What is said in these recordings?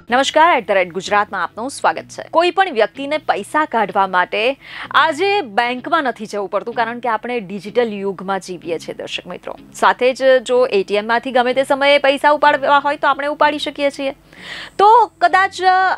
નમસ્કાર @ગુજરાત માં આપનું સ્વાગત છે। કોઈ પણ વ્યક્તિને પૈસા કાઢવા માટે આજે બેંકમાં નથી જવું પડતું કારણ કે આપણે ડિજિટલ યુગમાં જીવીએ છીએ દર્શક મિત્રો। સાથે જ જો એટીએમ માંથી ગમે તે સમયે પૈસા ઉપાડવા હોય તો આપણે ઉપાડી શકીએ છીએ। તો કદાચ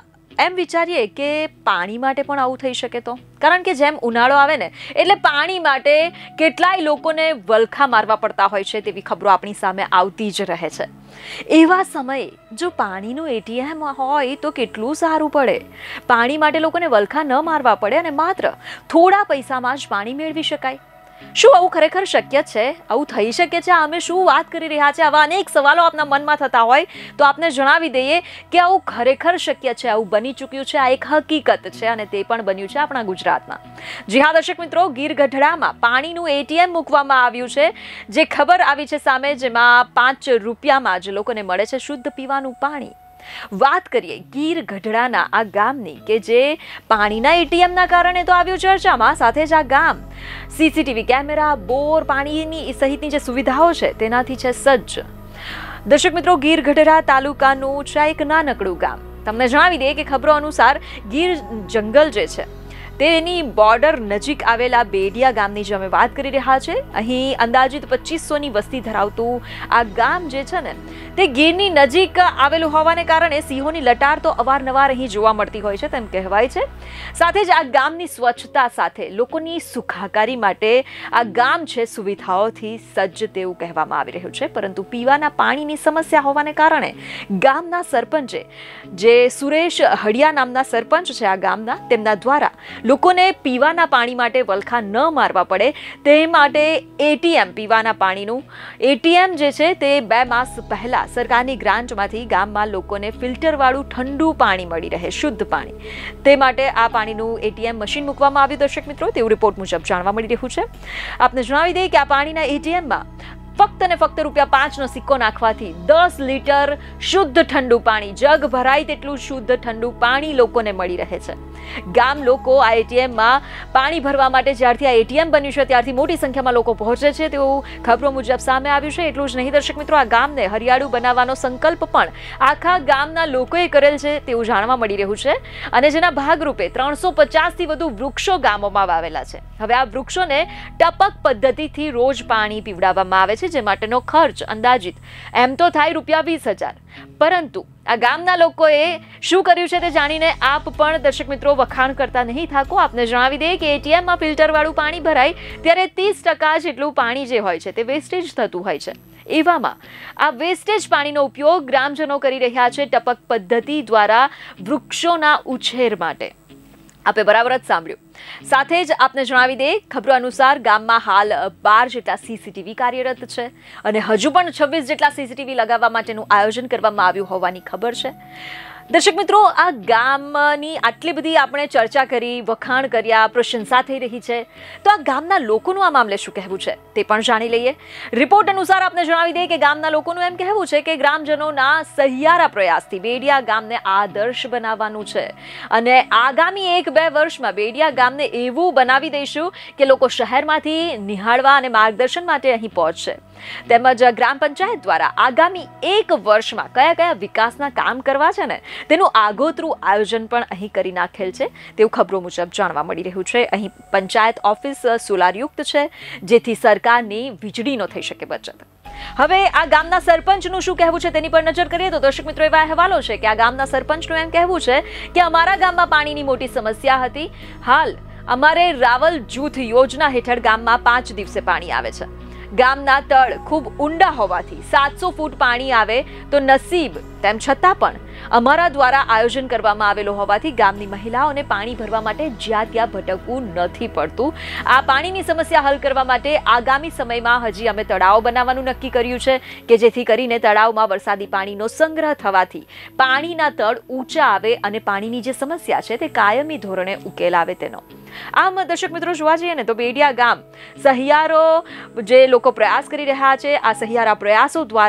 એમ વિચારીએ કે પાણી માટે પણ આવું થઈ શકે તો, કારણ કે જેમ ઉનાળો આવે ને એટલે પાણી માટે કેટલાય લોકોને વલખા મારવા પડતા હોય છે તેવી ખબરો આપણી સામે આવતી જ રહે છે। એવા સમયે જો પાણીનું એટીએમ હોય તો કેટલું સારું પડે। પાણી માટે લોકોને વલખા ન મારવા પડે અને માત્ર થોડા પૈસામાં જ પાણી મેળવી શકાય। શું આવું ખરેખર શક્ય છે? આવું થઈ શકે છે? અમે શું વાત કરી રહ્યા છે? આવા અનેક સવાલો આપના મનમાં થતા હોય તો આપને જણાવી દઈએ કે આવું ખરેખર શક્ય છે, આવું બની ચૂક્યું છે, આ એક હકીકત છે અને તે પણ બન્યું છે આપણા ગુજરાતમાં। જી હા દર્શક મિત્રો, ગીર ગઢડામાં પાણીનું એટીએમ મૂકવામાં આવ્યું છે। જે ખબર આવી છે સામે, જેમાં 5 રૂપિયામાં જ લોકોને મળે છે શુદ્ધ પીવાનું પાણી। વાત કરીએ ગીર ગઢડાના આ ગામની કે જે પાણીના એટીએમના કારણે તો આવ્યું ચર્ચામાં, સાથે જ આ ગામ સીસીટીવી કેમેરા, બોર, પાણીની સહિતની જે સુવિધાઓ છે તેનાથી છે સજ્જ। દર્શક મિત્રો, ગીર ગઢડા તાલુકાનું છે એક નાનકડું ગામ। તમને જણાવી દઈએ કે ખબરો અનુસાર ગીર જંગલ જે છે તેની બોર્ડર નજીક આવેલા બેડિયા ગામની જે અમે વાત કરી રહ્યા છે, અહીં અંદાજિત 2500ની વસ્તી ધરાવતું આ ગામ જે છે ને તે ગીરની નજીક આવેલું હોવાને કારણે સિંહોની લટાર તો અવારનવાર અહીં જોવા મળતી હોય છે તેમ કહેવાય છે। સાથે જ આ ગામની સ્વચ્છતા સાથે લોકોની સુખાકારી માટે આ ગામ છે સુવિધાઓથી સજ્જ તેવું કહેવામાં આવી રહ્યું છે। પરંતુ પીવાના પાણીની સમસ્યા હોવાને કારણે ગામના સરપંચે, જે સુરેશ હડિયા નામના સરપંચ છે આ ગામના, તેમના દ્વારા લોકોને પીવાના પાણી માટે વલખા ન મારવા પડે તે માટે એટીએમ, પીવાના પાણીનું એટીએમ જે છે તે 2 માસ પહેલા સરકારની ગ્રાન્ટમાંથી ગામમાં લોકોને ફિલ્ટરવાળું ઠંડુ પાણી મળી રહે, શુદ્ધ પાણી, તે માટે આ પાણીનું એટીએમ મશીન મૂકવામાં આવ્યું દર્શક મિત્રો, તેવું રિપોર્ટ મુજબ જાણવા મળી રહ્યું છે। આપને જણાવી દઈએ કે આ પાણીના એટીએમમાં ફક્ત ને ફક્ત ₹5નો સિક્કો નાખવાથી 10 લીટર શુદ્ધ ઠંડુ પાણી, જગ ભરાય તેટલું શુદ્ધ ઠંડુ પાણી લોકોને મળી રહે છે। ગામ લોકો આ એટીએમમાં પાણી ભરવા માટે જ્યારથી આ એટીએમ બન્યું છે ત્યારથી મોટી સંખ્યામાં લોકો પહોંચે છે તેવું ખબરો મુજબ સામે આવ્યું છે। એટલું જ નહીં દર્શક મિત્રો, આ ગામને હરિયાળું બનાવવાનો સંકલ્પ પણ આખા ગામના લોકોએ કરેલ છે તેવું જાણવા મળી રહ્યું છે અને જેના ભાગરૂપે 350થી વધુ વૃક્ષો ગામોમાં વાવેલા છે। હવે આ વૃક્ષોને ટપક પદ્ધતિથી રોજ પાણી પીવડાવવામાં આવે છે, જે માટેનો ખર્ચ અંદાજિત એમ તો થાય ₹20,000, પરંતુ આ ગામના લોકોએ શું કર્યું છે તે જાણીને આપ પણ દર્શક મિત્રો વખાણ કરતા નહીં થાકો। આપને જણાવી દઈએ કે એટીએમમાં ફિલ્ટર વાળું પાણી ભરાય ત્યારે 30% જેટલું પાણી જે હોય છે તે વેસ્ટેજ થતું હોય છે। એવામાં આ વેસ્ટેજ પાણીનો ઉપયોગ ગ્રામજનો કરી રહ્યા છે ટપક પદ્ધતિ દ્વારા વૃક્ષોના ઉછેર માટે। આપે બરાબર જ સાંભળ્યું। સાથે જ આપને જણાવી દઈએ ખબરો અનુસાર ગામમાં હાલ 12 જેટલા સીસીટીવી કાર્યરત છે અને હજુ પણ 26 જેટલા સીસીટીવી લગાવવા માટેનું આયોજન કરવામાં આવ્યું હોવાની ખબર છે। દર્શક મિત્રો, આ ગામની આટલી બધી આપણે ચર્ચા કરી, વખાણ કર્યા, પ્રશંસા થઈ રહી છે, તો આ ગામના લોકોનું આ મામલે શું કહેવું છે તે પણ જાણી લઈએ। રિપોર્ટ અનુસાર આપને જણાવી દઈએ કે ગામના લોકોનું એમ કહેવું છે કે ગ્રામજનોના સહિયારા પ્રયાસથી બેડિયા ગામને આદર્શ બનાવવાનું છે અને આગામી 1-2 વર્ષમાં બેડિયા ગામને એવું બનાવી દઈશું કે લોકો શહેરમાંથી નિહાળવા અને માર્ગદર્શન માટે અહીં પહોંચશે। તેમજ ગ્રામ પંચાયત દ્વારા આગામી 1 વર્ષમાં કયા કયા વિકાસના કામ કરવા છે ને તેનું આગોતરું આયોજન પણ અહીં કરી નાખેલ છે તેવું ખબરો મુજબ જાણવા મળી રહ્યું છે। અહીં પંચાયત ઓફિસ સોલારયુક્ત છે, જેથી સરકારની વીજળીનો થઈ શકે બચત। હવે આ ગામના સરપંચનું શું કહેવું છે તેની પર નજર કરીએ તો દર્શક મિત્રો એવા અહેવાલો છે કે આ ગામના સરપંચનું એમ કહેવું છે કે અમારા ગામમાં પાણીની મોટી સમસ્યા હતી। હાલ અમારે રાવલ જૂથ યોજના હેઠળ ગામમાં 5 દિવસે પાણી આવે છે। ગામના તળ ખૂબ ઊંડા હોવાથી 700 ફૂટ પાણી આવે તો નસીબ, તેમ છતાં પણ અમારા દ્વારા આયોજન કરવામાં આવેલું હોવાથી ગામની મહિલાઓને પાણી ભરવા માટે જ્યાં ત્યાં ભટકવું નથી પડતું। આ પાણીની સમસ્યા હલ કરવા માટે આગામી સમયમાં હજી અમે તળાવ બનાવવાનું નક્કી કર્યું છે કે જેથી કરીને તળાવમાં વરસાદી પાણીનો સંગ્રહ થવાથી પાણીના તળ ઊંચા આવે અને પાણીની જે સમસ્યા છે તે કાયમી ધોરણે ઉકેલ આવે તેનો। આમ દર્શક મિત્રો જોવા જઈએ ને તો બેડિયા ગામ સહિયારો જે લોકો પ્રયાસ કરી રહ્યા છે, આ સહિયારા પ્રયાસો દ્વારા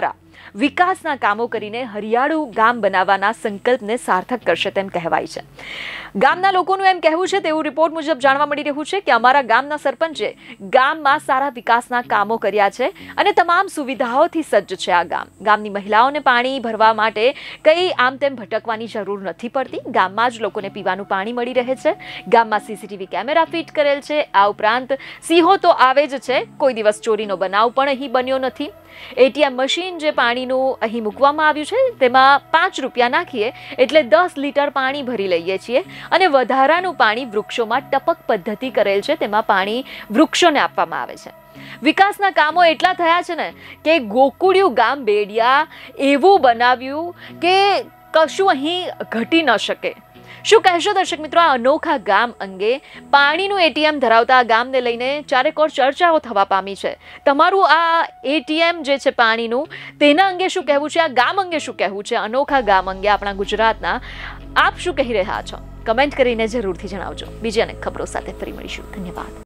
વિકાસના કામો કરીને હરિયાળું ગામ બનાવવાના સંકલ્પને સાર્થક કરશે તેમ કહેવાય છે. ગામના લોકોનું એમ કહેવું છે, તેવું રિપોર્ટ મુજબ જાણવા મળી રહ્યું છે કે અમારા ગામના સરપંચે ગામમાં સારા વિકાસના કામો કર્યા છે અને તમામ સુવિધાઓથી સજ્જ છે આ ગામ. ગામની મહિલાઓને પાણી ભરવા માટે કંઈ આમ તેમ ભટકવાની જરૂર નથી પડતી. ગામમાં જ લોકોને પીવાનું પાણી મળી રહે છે. ગામમાં સીસીટીવી કેમેરા ફિટ કરેલ છે. આ ઉપરાંત સિંહો તો આવે જ છે. કોઈ દિવસ ચોરીનો બનાવ પણ અહીં બન્યો નથી. એટીએમ મશીન જે પાણીનું અહીં મૂકવામાં આવ્યું છે તેમાં 5 રૂપિયા નાખીએ એટલે 10 લીટર પાણી ભરી લઈએ છીએ અને વધારાનું પાણી વૃક્ષોમાં ટપક પદ્ધતિ કરેલ છે, તેમાં પાણી વૃક્ષોને આપવામાં આવે છે. વિકાસના કામો એટલા થયા છે ને કે ગોકુળિયું ગામ બેડિયા એવું બનાવ્યું કે કશું અહીં ઘટી ન શકે. શું કહેશો દર્શક મિત્રો આ અનોખા ગામ અંગે? પાણીનું એટીએમ ધરાવતા આ ગામને લઈને ચારેકોર ચર્ચાઓ થવા પામી છે. તમારું આ એટીએમ જે છે પાણીનું, તેના અંગે શું કહેવું છે? આ ગામ અંગે શું કહેવું છે? અનોખા ગામ અંગે આપણા ગુજરાતના આપ શું કહી રહ્યા છો? કમેન્ટ કરીને જરૂરથી જણાવજો. બીજી અનેક ખબરો સાથે ફરી મળીશું. ધન્યવાદ.